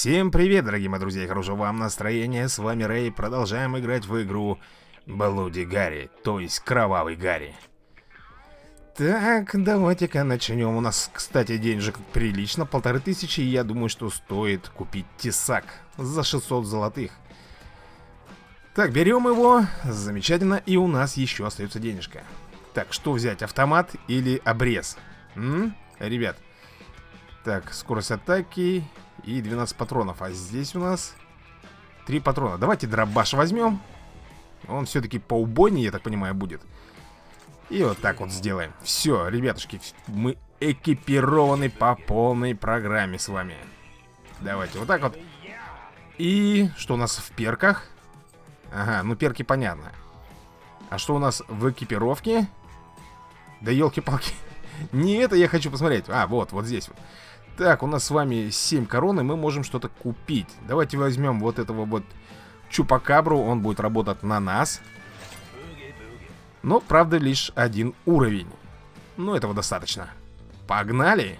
Всем привет, дорогие мои друзья, и хорошего вам настроения. С вами Рэй, продолжаем играть в игру Bloody Гарри, то есть Кровавый Гарри. Так, давайте-ка начнем. У нас, кстати, денежек прилично, 1500, и я думаю, что стоит купить тесак за 600 золотых. Так, берем его, замечательно, и у нас еще остается денежка. Так, что взять, автомат или обрез? Ребят. Так, скорость атаки и 12 патронов. А здесь у нас 3 патрона. Давайте дробаш возьмем. Он все-таки поубойнее, я так понимаю, будет. И вот так вот сделаем. Все, ребятушки, мы экипированы по полной программе с вами. Давайте вот так вот. И что у нас в перках? Ага, ну перки понятно. А что у нас в экипировке? Да елки-палки. Не это я хочу посмотреть. А, вот здесь вот. Так, у нас с вами 7 корон, и мы можем что-то купить. Давайте возьмем вот этого вот чупакабру. Он будет работать на нас. Но, правда, лишь 1 уровень. Ну, этого достаточно. Погнали!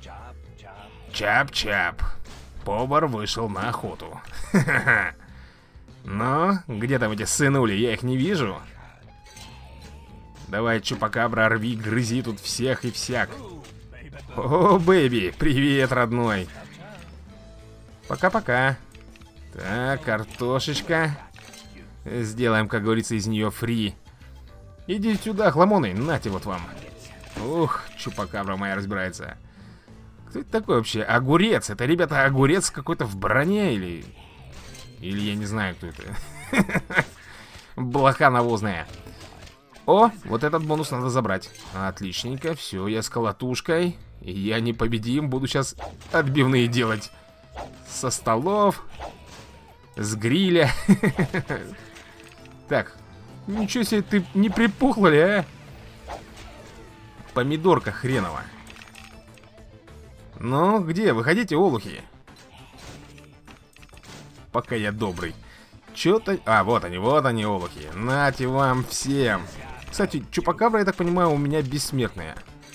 Чап-чап. Повар вышел на охоту. Но, где там эти сынули? Я их не вижу. Давай, чупакабра, рви, грызи тут всех и всяк. О, бэйби, привет, родной. Пока-пока. Так, картошечка. Сделаем, как говорится, из нее фри. Иди сюда, хламоны, нате вот вам. Ух, чупакабра моя разбирается. Кто это такой вообще? Огурец. Это, ребята, огурец какой-то в броне или... Или я не знаю, кто это. Блоха навозная. О, вот этот бонус надо забрать. Отличненько, все, я с колотушкой. Я непобедим, буду сейчас отбивные делать. Со столов. С гриля. Так, ничего себе, ты не припухла ли, а? Помидорка хренова. Ну, где? Выходите, олухи. Пока я добрый. Чё-то... А, вот они, олухи. Нате вам всем. Кстати, чупакабра, я так понимаю, у меня бессмертная.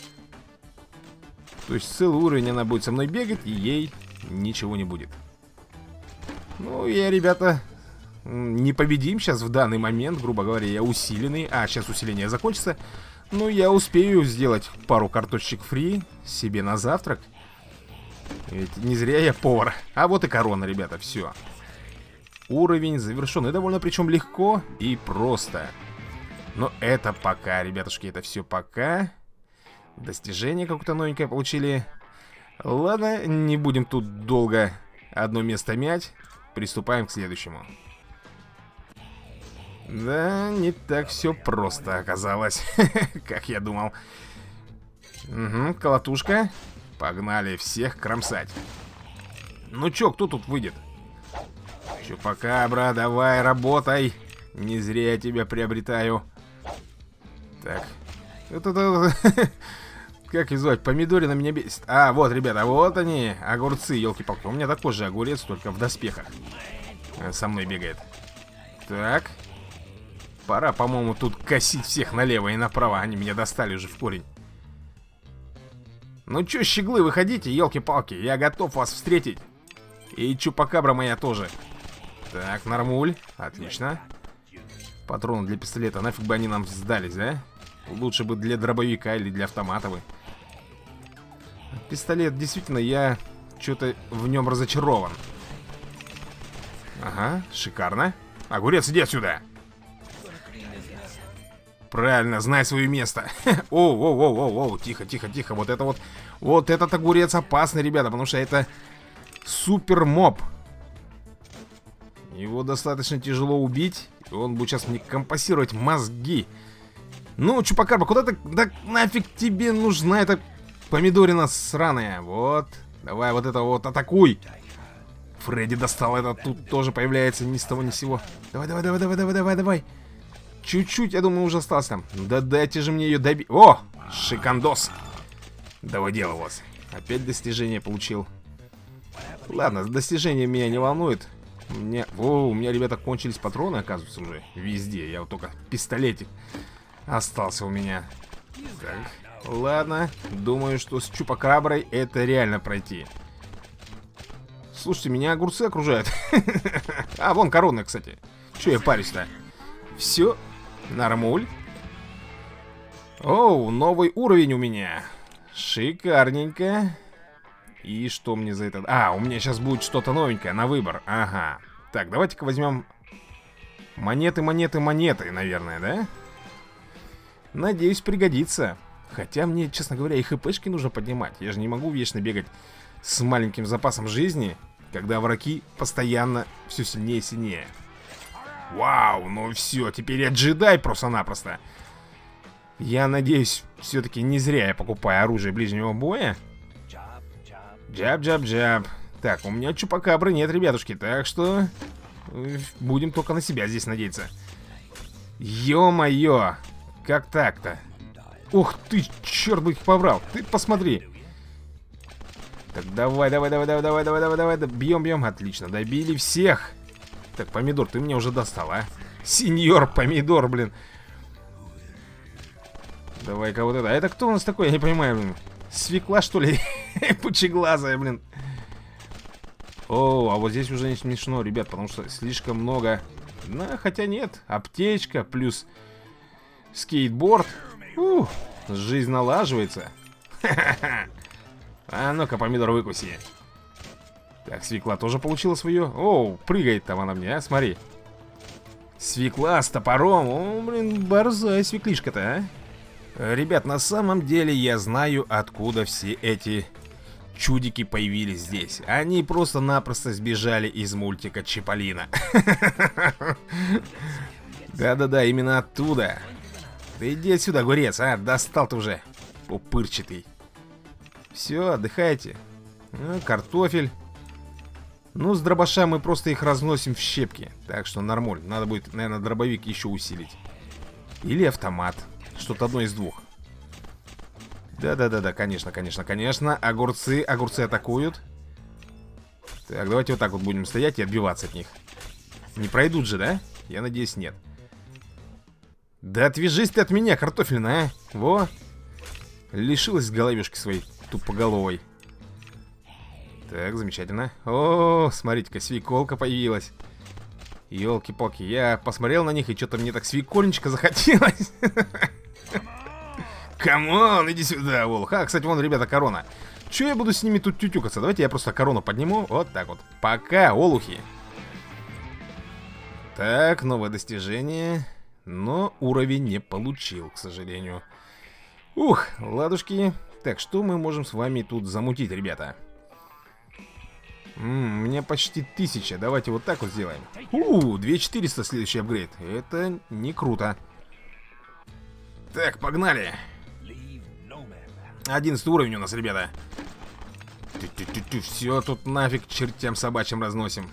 То есть целый уровень она будет со мной бегать, и ей ничего не будет. Ну, я, ребята, непобедим сейчас в данный момент. Грубо говоря, я усиленный. А, сейчас усиление закончится. Ну, я успею сделать пару карточек фри себе на завтрак. Ведь не зря я повар. А вот и корона, ребята, все. Уровень завершен. И довольно причем легко и просто. Но это пока, ребятушки, это все пока. Достижение какое-то новенькое получили. Ладно, не будем тут долго одно место мять. Приступаем к следующему. Да, не так все просто оказалось, как я думал. Угу, колотушка. Погнали всех кромсать. Ну чё, кто тут выйдет? Чупакабра, давай, работай. Не зря я тебя приобретаю. Так. Как их звать? Помидорина меня бесит. А, вот, ребята, вот они, огурцы, елки-палки. У меня такой же огурец, только в доспехах. Со мной бегает. Так. Пора, по-моему, тут косить всех налево и направо. Они меня достали уже в корень. Ну чё, щеглы, выходите, елки-палки. Я готов вас встретить. И чупакабра моя тоже. Так, нормуль. Отлично. Патроны для пистолета. Нафиг бы они нам сдались, да? Лучше бы для дробовика или для автомата бы. Пистолет, действительно, я что-то в нем разочарован. Ага, шикарно. Огурец, иди отсюда. Правильно, знай свое место. Оу, тихо. Вот этот огурец опасный, ребята, потому что это супер моб. Его достаточно тяжело убить. И он будет сейчас мне компассировать мозги. Ну, чупакабра, куда ты... Да нафиг тебе нужна эта помидорина сраная. Вот. Давай вот это вот атакуй. Фредди достал это. Тут тоже появляется ни с того ни с сего. Давай. Чуть-чуть, я думаю, уже осталось там. Да дайте же мне ее добить. О, шикандос. Давай дело у вас. Опять достижение получил. Ладно, достижение меня не волнует. У меня, ребята, кончились патроны, оказывается, уже везде. Я вот только пистолетик остался у меня. Так, ладно. Думаю, что с чупакаброй это реально пройти. Слушайте, меня огурцы окружают. А, вон корона, кстати. Че я парюсь-то? Все, нормуль. Оу, новый уровень у меня. Шикарненько. И что мне за это? А, у меня сейчас будет что-то новенькое на выбор. Ага. Так, давайте-ка возьмем монеты, наверное, да? Надеюсь, пригодится. Хотя мне, честно говоря, и хпшки нужно поднимать. Я же не могу вечно бегать с маленьким запасом жизни, когда враги постоянно все сильнее и сильнее. Вау, ну все, теперь я джедай просто-напросто. Я надеюсь, все-таки не зря я покупаю оружие ближнего боя. Джаб. Так, у меня чупакабры нет, ребятушки, так что будем только на себя здесь надеяться. Ё-моё, как так-то? Ух ты, черт бы их побрал. Ты посмотри. Так, давай. Бьем. Отлично, добили всех. Так, помидор, ты меня уже достал, а? Сеньор помидор, блин. Давай-ка вот это. А это кто у нас такой? Я не понимаю, блин. Свекла, что ли? Пучеглазая, блин. О, а вот здесь уже не смешно, ребят, потому что слишком много. Ну, хотя нет. Аптечка плюс скейтборд. Жизнь налаживается. А ну-ка, помидор, выкуси. Так, свекла тоже получила свое. Оу, прыгает там она мне, а, смотри. Свекла с топором. О, блин, борзая свеклишка-то, а. Ребят, на самом деле я знаю, откуда все эти чудики появились здесь. Они просто-напросто сбежали из мультика Чиполлино. Да-да-да, именно оттуда. Да иди отсюда, огурец, а, достал ты уже, пупырчатый. Все, отдыхайте. Картофель. Ну, с дробаша мы просто их разносим в щепки. Так что нормально, надо будет, наверное, дробовик еще усилить. Или автомат, что-то одно из двух. Да-да-да-да, конечно. Огурцы атакуют. Так, давайте вот так вот будем стоять и отбиваться от них. Не пройдут же, да? Я надеюсь, нет. Да отвяжись ты от меня, картофельная, а? Во. Лишилась головешки своей тупоголовой. Так, замечательно. О, смотрите-ка, свеколка появилась. Ёлки-палки, я посмотрел на них, и что-то мне так свекольничка захотелось. Камон, иди сюда, Волх. А, кстати, вон, ребята, корона. Че я буду с ними тут тютюкаться? Давайте я просто корону подниму. Вот так вот. Пока, олухи. Так, новое достижение. Но уровень не получил, к сожалению. Ух, ладушки. Так, что мы можем с вами тут замутить, ребята? У меня почти 1000. Давайте вот так вот сделаем. 2400 следующий апгрейд. Это не круто. Так, погнали. 11 уровень у нас, ребята. Все тут нафиг чертям собачьим разносим.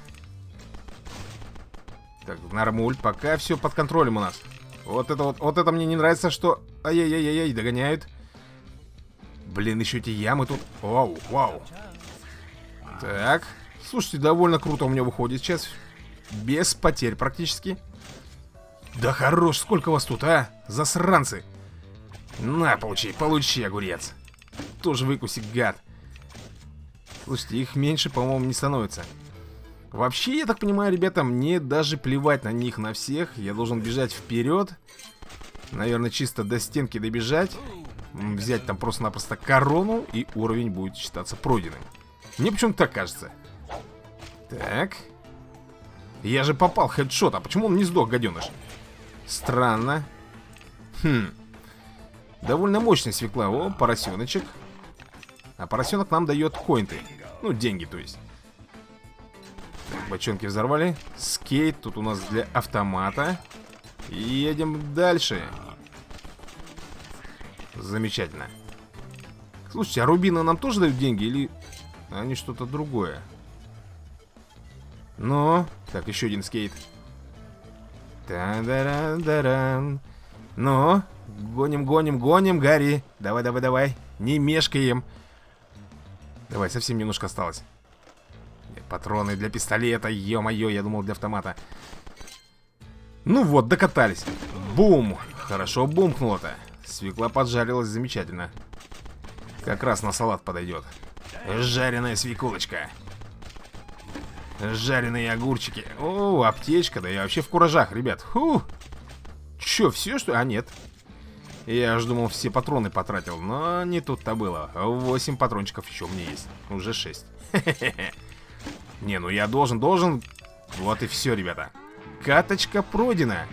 Так, нормуль, пока все под контролем у нас. Вот это мне не нравится, что... Ай-яй-яй-яй, догоняют. Блин, еще эти ямы тут. Вау. Так, слушайте, довольно круто у меня выходит сейчас. Без потерь практически. Да хорош, сколько вас тут, а? Засранцы. На, получи, огурец. Тоже выкуси, гад. Слушайте, их меньше, по-моему, не становится. Вообще, я так понимаю, ребята, мне даже плевать на них, на всех. Я должен бежать вперед. Наверное, чисто до стенки добежать. Взять там просто-напросто корону, и уровень будет считаться пройденным. Мне почему-то так кажется. Так. Я же попал хедшот, а почему он не сдох, гаденыш? Странно. Довольно мощная свекла. О, поросеночек. А поросенок нам дает коинты. Ну, деньги, то есть. Так, бочонки взорвали. Скейт тут у нас для автомата. И едем дальше. Замечательно. Слушайте, а рубины нам тоже дают деньги? Или они что-то другое? Ну, так, еще один скейт. Та-да-ра-да-ран. Ну, гоним, Гарри. Давай. Не мешкаем. Давай, совсем немножко осталось. Патроны для пистолета, ё-моё, я думал для автомата. Ну вот, докатались. Бум! Хорошо бумкнуло-то. Свекла поджарилась замечательно. Как раз на салат подойдет. Жареная свекулочка. Жареные огурчики. О, аптечка, да я вообще в куражах, ребят. Фу. Чё, все что? А, нет. Я аж думал, все патроны потратил, но не тут-то было. 8 патрончиков еще у меня есть. Уже 6. Не, ну я должен. Вот и все, ребята. Каточка пройдена.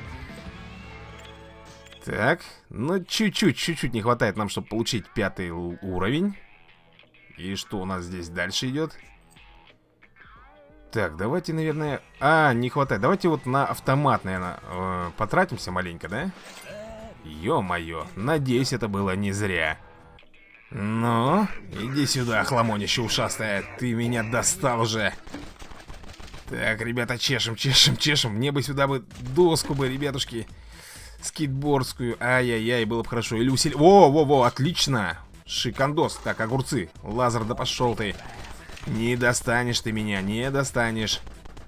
Так, ну чуть-чуть не хватает нам, чтобы получить 5-й уровень. И что у нас здесь дальше идет? Так, давайте, наверное... А, не хватает. Давайте вот на автомат, наверное, потратимся маленько, да? Ё-моё, надеюсь, это было не зря. Ну, иди сюда, хламонище ушастая. Ты меня достал уже. Так, ребята, чешем. Мне бы сюда бы доску бы, ребятушки. Скейтбордскую. Ай-яй-яй, было бы хорошо. Или усилить... Во, отлично. Шикандос. Так, огурцы. Лазер, да пошел ты. Не достанешь ты меня, не достанешь.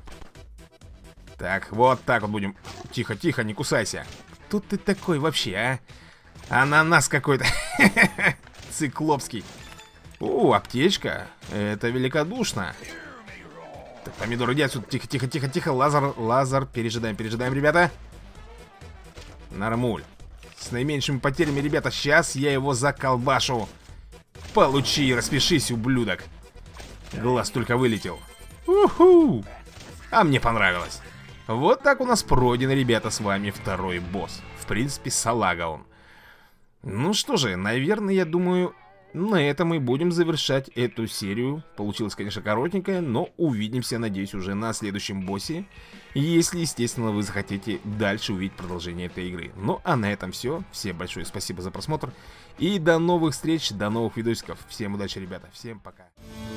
Так, вот так вот будем. Тихо, не кусайся. Кто ты такой вообще, а? Ананас какой-то. Циклопский. О, аптечка. Это великодушно. Так, помидор, иди отсюда. Тихо. Лазер. Пережидаем, ребята. Нормуль. С наименьшими потерями, ребята. Сейчас я его заколбашу. Получи и распишись, ублюдок. Глаз только вылетел. Уху! А мне понравилось. Вот так у нас пройден, ребята, с вами второй босс. В принципе, салага он. Ну что же, наверное, я думаю, на этом мы будем завершать эту серию. Получилось, конечно, коротенькая, но увидимся, надеюсь, уже на следующем боссе. Если, естественно, вы захотите дальше увидеть продолжение этой игры. Ну, а на этом все. Всем большое спасибо за просмотр. И до новых встреч, до новых видосиков. Всем удачи, ребята. Всем пока.